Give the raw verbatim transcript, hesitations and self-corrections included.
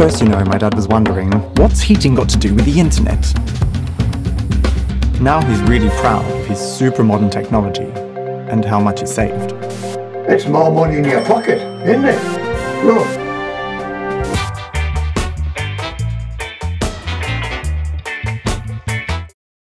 First, you know, my dad was wondering, what's heating got to do with the internet? Now he's really proud of his super modern technology and how much it saved. It's more money in your pocket, isn't it? Look.